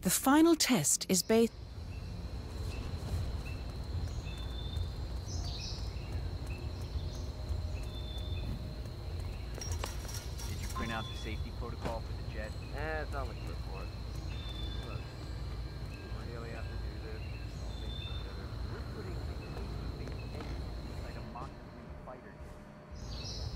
The final test is based... Did you print out the safety protocol for the jet? It's not what you look for. Look, we really have to do this. All things considered. We're putting a safety-based engine inside a Mach 3 fighter jet.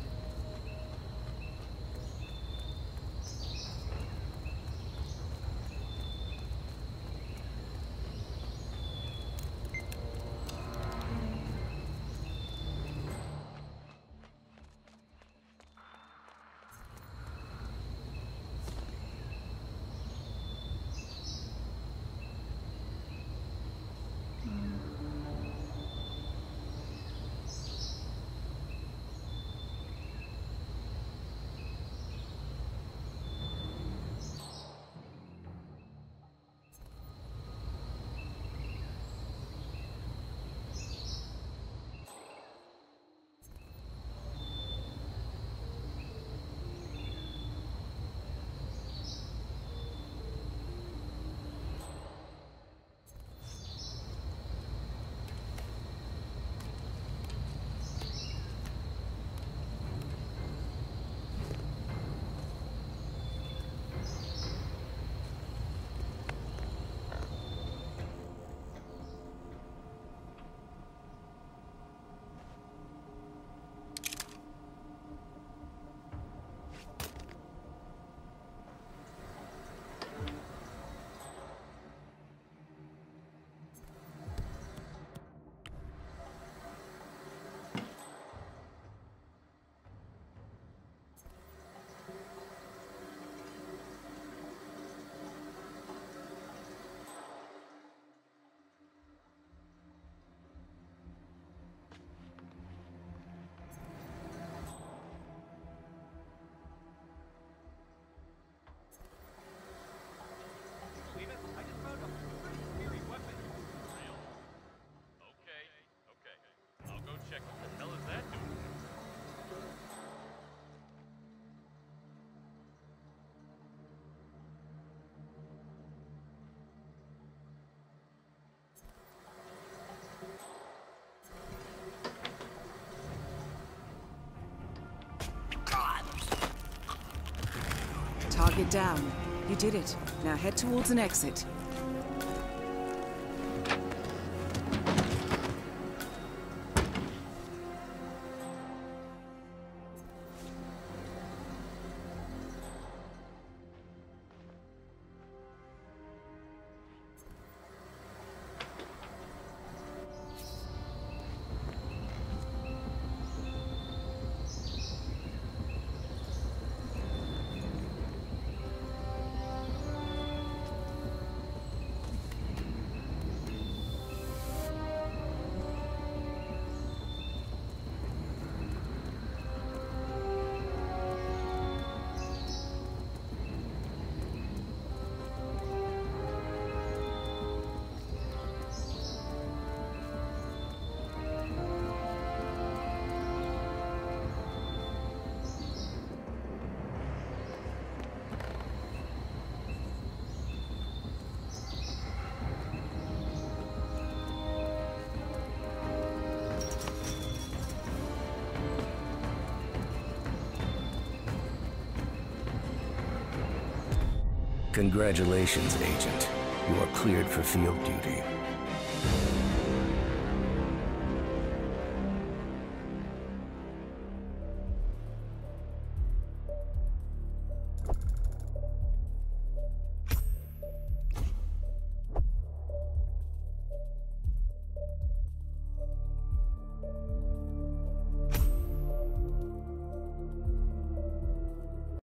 Target down. You did it. Now head towards an exit. Congratulations, Agent. You are cleared for field duty.